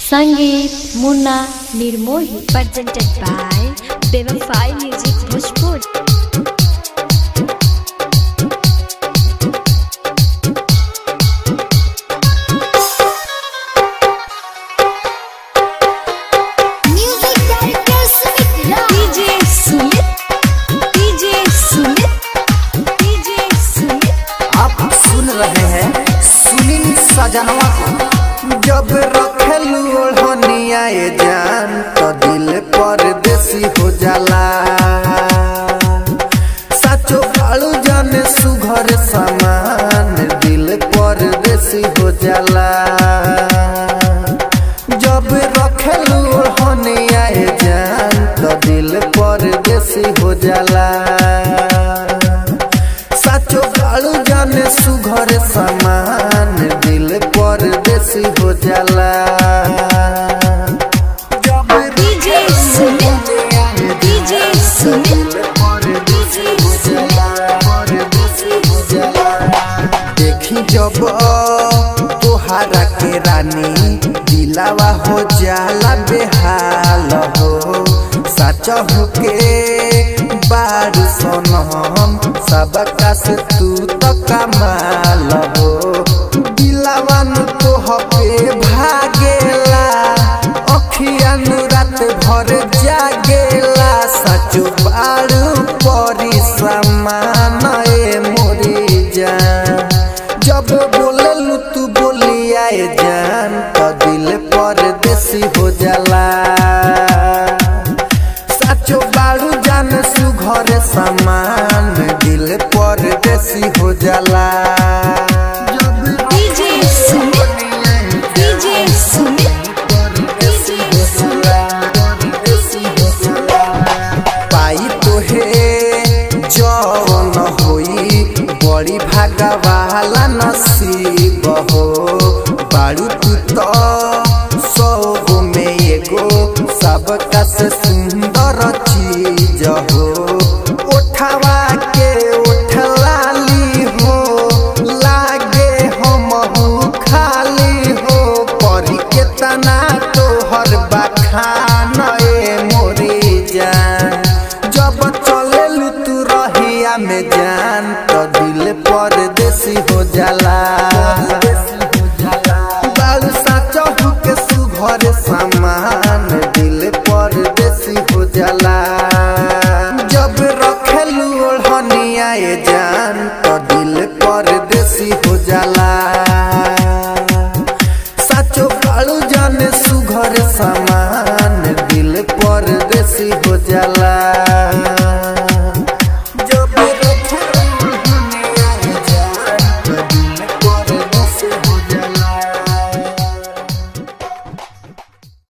संगीत मुन्ना निर्मोही presented by Bevafai Music Bhojpur। सजनवा जब रखेलू ओढ़निया जान तो दिल परदेसी हो जाला। सचो बालू जाने सुघर समान दिल परदेसी हो जाला। जब रखेलू ओढ़निया जान तो दिल परदेसी हो जाला। सचो बालू जाने सुघर समान दिल परदेसी हो जाला। देखी जब तोहरा के रानी दिलावा हो जाला बेहाल हो। सच हो के बारू सोनम सबका से तू तो कमाल हो। दिलावा नु तोह पे भागेला अखिया नु रात भर जागेला। सचो बारू परी समान ए मोरी जान। जब बोललू तू बोली आए जान तो दिल परदेसी हो जाला। सचो बारू जान सुघर समान दिल परदेसी हो जाला। पाई तोहे जौन होई बड़ी भागवाला नसीब हो। बारू तू तो सौ में एगो सबका से सुंदर चीज हो। उठावा के उठलाली हो लागे हम खाली हो। परी के तना तोहर बखान ए मोरी जान। जब चलेलू तू रहिया में जान तो दिल परदेसी हो जाला। बालू साचा हो के सुघर समान दिल परदेसी हो जाला। जब रखेलू ओढ़निया जान तो दिल परदेसी हो जाला। सचो बालू जाने सुघर समान दिल परदेसी हो जाला।